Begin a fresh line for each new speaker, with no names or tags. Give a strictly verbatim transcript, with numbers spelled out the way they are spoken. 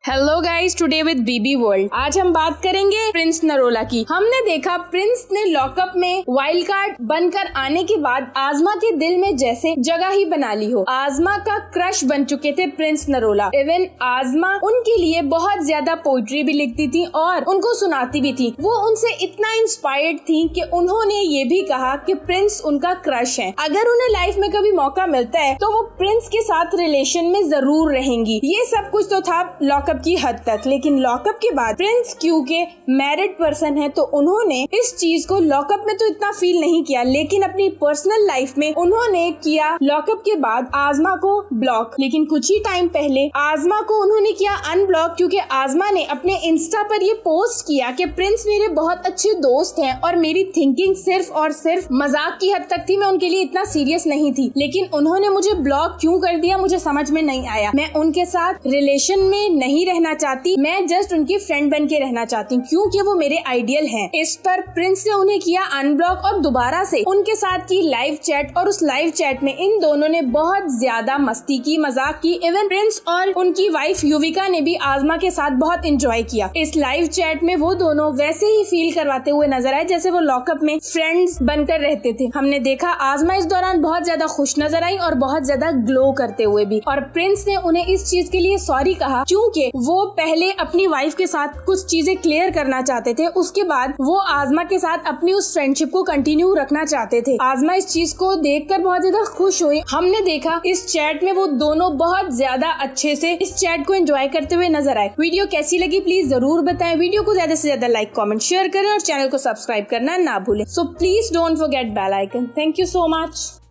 Hello guys, today with BB world. आज हम बात करेंगे प्रिंस नरोला की। हमने देखा प्रिंस ने लॉकअप में वाइल्ड कार्ड बनकर आने के बाद आजमा के दिल में जैसे जगह ही बना ली हो। आजमा का क्रश बन चुके थे प्रिंस नरोला। इवन आजमा उनके लिए बहुत ज्यादा पोइट्री भी लिखती थी और उनको सुनाती भी थी। वो उनसे इतना इंस्पायर्ड थी कि उन्होंने ये भी कहा कि प्रिंस उनका क्रश है। अगर उन्हें लाइफ में कभी मौका मिलता है तो वो प्रिंस के साथ रिलेशन में जरूर रहेंगी। ये सब कुछ तो था लॉकअप की हद तक, लेकिन लॉकअप के बाद प्रिंस क्योंकि मैरिड पर्सन है तो उन्होंने इस चीज को लॉकअप में तो इतना फील नहीं किया, लेकिन अपनी पर्सनल लाइफ में उन्होंने किया लॉकअप के बाद आजमा को ब्लॉक। लेकिन कुछ ही टाइम पहले आजमा को उन्होंने किया अनब्लॉक, क्योंकि आजमा ने अपने इंस्टा पर ये पोस्ट किया कि प्रिंस मेरे बहुत अच्छे दोस्त हैं और मेरी थिंकिंग सिर्फ और सिर्फ मजाक की हद तक थी, मैं उनके लिए इतना सीरियस नहीं थी। लेकिन उन्होंने मुझे ब्लॉक क्यों कर दिया मुझे समझ में नहीं आया। मैं उनके साथ रिलेशन में नहीं रहना चाहती, मैं जस्ट उनकी फ्रेंड बन के रहना चाहती हूँ क्योंकि वो मेरे आइडियल हैं। इस पर प्रिंस ने उन्हें किया अनब्लॉक और दोबारा से उनके साथ की लाइव चैट, और उस लाइव चैट में इन दोनों ने बहुत ज्यादा मस्ती की, मजाक की। इवन प्रिंस और उनकी वाइफ युविका ने भी आजमा के साथ बहुत एंजॉय किया। इस लाइव चैट में वो दोनों वैसे ही फील करवाते हुए नजर आए जैसे वो लॉकअप में फ्रेंड्स बनकर रहते थे। हमने देखा आजमा इस दौरान बहुत ज्यादा खुश नजर आई और बहुत ज्यादा ग्लो करते हुए भी, और प्रिंस ने उन्हें इस चीज के लिए सॉरी कहा क्योंकि वो पहले अपनी वाइफ के साथ कुछ चीजें क्लियर करना चाहते थे, उसके बाद वो आजमा के साथ अपनी उस फ्रेंडशिप को कंटिन्यू रखना चाहते थे। आजमा इस चीज को देखकर बहुत ज्यादा खुश हुई। हमने देखा इस चैट में वो दोनों बहुत ज्यादा अच्छे से इस चैट को एंजॉय करते हुए नजर आए। वीडियो कैसी लगी प्लीज जरूर बताएं। वीडियो को ज्यादा से ज्यादा लाइक, कमेंट, शेयर करें और चैनल को सब्सक्राइब करना ना भूलें। So please don't forget bell icon. Thank you so much.